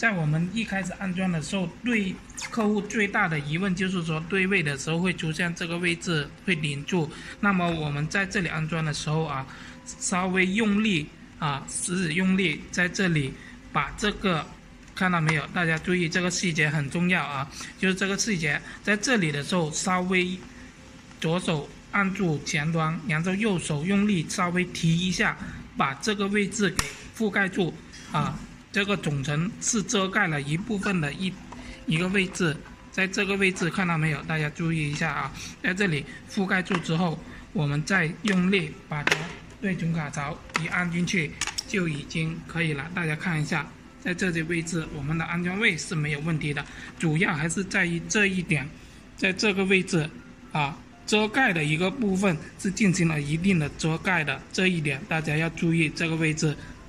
在我们一开始安装的时候，对客户最大的疑问就是说对位的时候会出现这个位置会拧住。那么我们在这里安装的时候啊，稍微用力啊，食指用力在这里把这个。看到没有？大家注意这个细节很重要啊！就是这个细节在这里的时候，稍微左手按住前端，然后右手用力稍微提一下，把这个位置给覆盖住啊。这个总成是遮盖了一部分的一个位置，在这个位置看到没有？大家注意一下啊！在这里覆盖住之后，我们再用力把它对准卡槽一按进去，就已经可以了。大家看一下。在这些位置，我们的安装位是没有问题的，主要还是在于这一点，在这个位置啊，遮盖的一个部分是进行了一定的遮盖的，这一点大家要注意这个位置